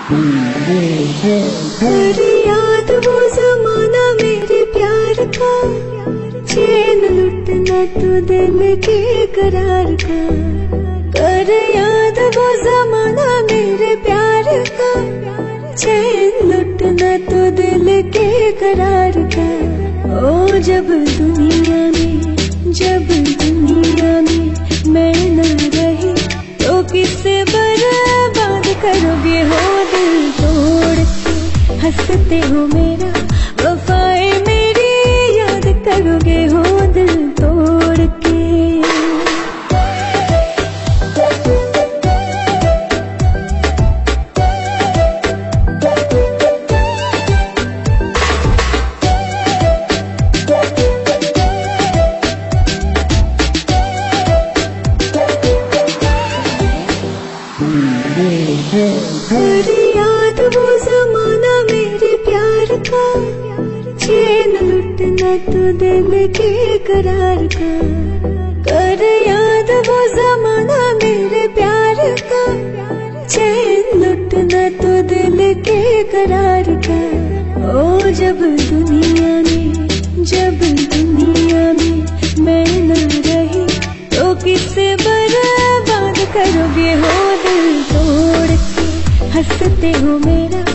कर याद वो जमाना मेरे प्यार का, चैन लुटना तो दिल के करार का। कर याद वो जमाना मेरे प्यार का, चैन लुटना तो दिल के करार का। ओ जब दुनिया में मैं न रही तो किससे बर्बाद करोगे हो दिल तोड़ के। हंसते हो मेरा वफाए मेरी याद करोगे हो दिल तोड़ के। कर याद वो जमाना मेरे प्यार का, चैन लुटना तो दिल के करार का। कर याद वो जमाना मेरे प्यार का, चैन लुटना तो दिल के करार का। ओ जब दुनिया में मैं न रही तो किससे बर्बाद करोगे हो दिल तोड़ के। हंसते हो मेरा